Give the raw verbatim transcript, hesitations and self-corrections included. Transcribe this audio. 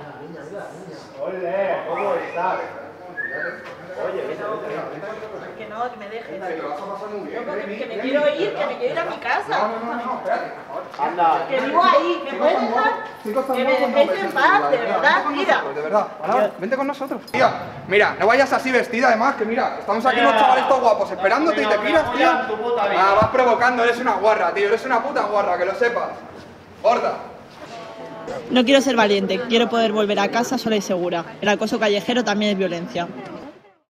Ole, ¿cómo estás? Oye, vete, Que no, que me dejes. Que te vas a pasar muy bien. No, que, que me quiero ir, que me quiero ir a mi casa. No, no, no, no, espérate. anda. Que vivo ahí, ¿me puedes dejar? Que me dejéis en paz, de verdad, mira. De verdad, ahora, vente con nosotros. Tía, mira, no vayas así vestida, además, que mira, estamos aquí los chavales todos guapos esperándote y te piras, tío. Ah, vas provocando, eres una guarra, tío, eres una puta guarra, que lo sepas. Gorda. No quiero ser valiente, quiero poder volver a casa sola y segura. El acoso callejero también es violencia.